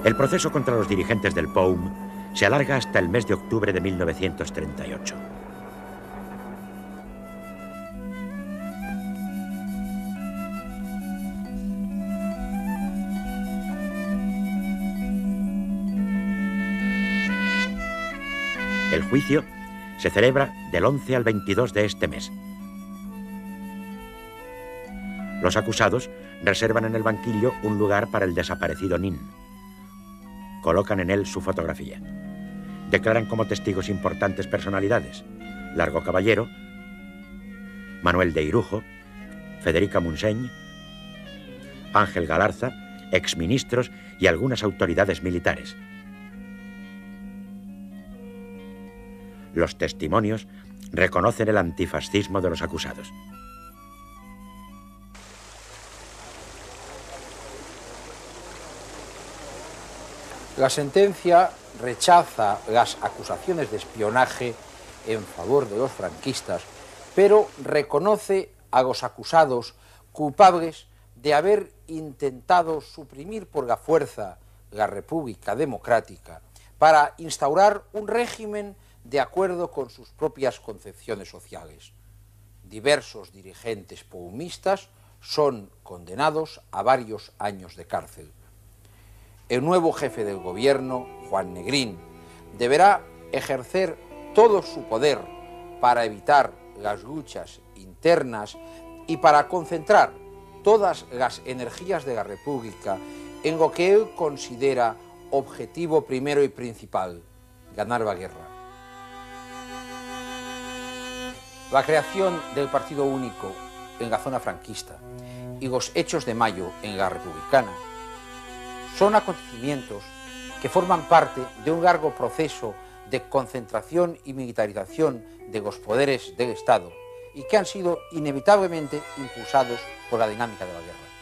El proceso contra los dirigentes del POUM se alarga hasta el mes de octubre de 1938. El juicio se celebra del 11 al 22 de este mes. Los acusados reservan en el banquillo un lugar para el desaparecido Nin. Colocan en él su fotografía. Declaran como testigos importantes personalidades: Largo Caballero, Manuel de Irujo, Federica Montseny, Ángel Galarza, exministros y algunas autoridades militares. Los testimonios reconocen el antifascismo de los acusados. La sentencia rechaza las acusaciones de espionaje en favor de los franquistas, pero reconoce a los acusados culpables de haber intentado suprimir por la fuerza la República Democrática para instaurar un régimen de acuerdo con sus propias concepciones sociales. Diversos dirigentes poumistas son condenados a varios años de cárcel. El nuevo jefe del gobierno, Juan Negrín, deberá ejercer todo su poder para evitar las luchas internas y para concentrar todas las energías de la República en lo que él considera objetivo primero y principal: ganar la guerra. La creación del Partido Único en la zona franquista y los hechos de mayo en la republicana son acontecimientos que forman parte de un largo proceso de concentración y militarización de los poderes del Estado y que han sido inevitablemente impulsados por la dinámica de la guerra.